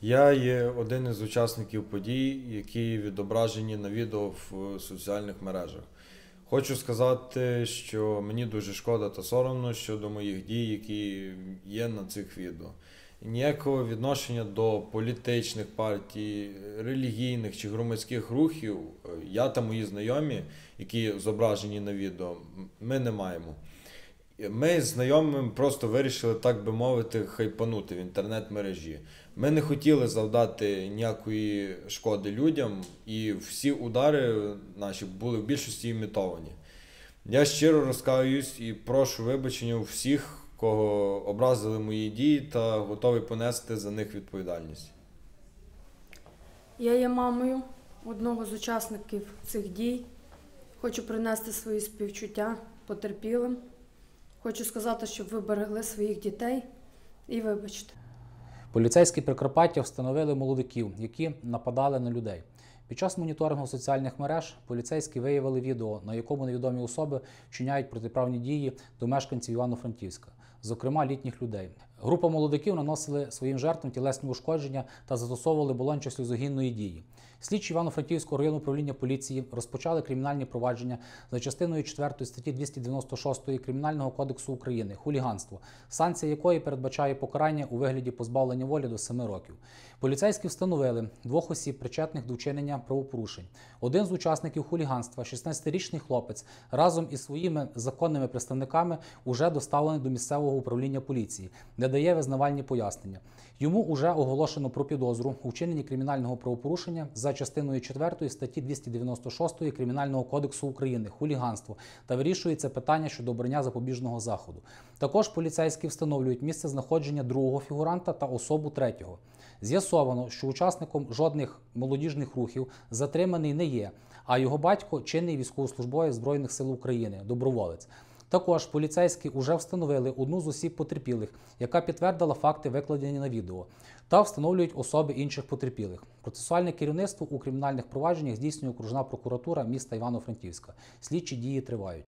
Я є один із учасників подій, які відображені на відео в соціальних мережах. Хочу сказати, що мені дуже шкода та соромно щодо моїх дій, які є на цих відео. Ніякого відношення до політичних партій, релігійних чи громадських рухів я та мої знайомі, які зображені на відео, ми не маємо. Ми з знайомим просто вирішили, так би мовити, хайпанути в інтернет-мережі. Ми не хотіли завдати ніякої шкоди людям, і всі удари наші були в більшості імітовані. Я щиро розкаюсь і прошу вибачення у всіх, кого образили мої дії, та готовий понести за них відповідальність. Я є мамою одного з учасників цих дій. Хочу принести свої співчуття потерпілим. Хочу сказати, щоб ви берегли своїх дітей і вибачте. Поліцейські Прикарпаття встановили молодиків, які нападали на людей. Під час моніторингу соціальних мереж поліцейські виявили відео, на якому невідомі особи вчиняють протиправні дії до мешканців Івано-Франківська, зокрема літніх людей. Група молодиків наносили своїм жертвам тілесні ушкодження та застосовували балончик сльозогінної дії. Слідчі Івано-Франківського районного управління поліції розпочали кримінальні провадження за частиною 4 статті 296 Кримінального кодексу України «Хуліганство», санкція якої передбачає покарання у вигляді позбавлення волі до 7 років. Поліцейські встановили 2 осіб, причетних до вчинення правопорушень. Один з учасників хуліганства, 16-річний хлопець, разом із своїми законними представниками уже доставлений до місцевого управління поліції, де дає визнавальні пояснення. Йому уже оголошено про підозру у вчиненні кримінального правопорушення за частиною 4 статті 296 Кримінального кодексу України «Хуліганство» та вирішується питання щодо обрання запобіжного заходу. Також поліцейські встановлюють місце знаходження другого фігуранта та особу третього. З'ясовано, що учасником жодних молодіжних рухів затриманий не є, а його батько – чинний військовослужбовець Збройних сил України, доброволець. Також поліцейські вже встановили одну з осіб потерпілих, яка підтвердила факти, викладені на відео, та встановлюють особи інших потерпілих. Процесуальне керівництво у кримінальних провадженнях здійснює окружна прокуратура міста Івано-Франківська. Слідчі дії тривають.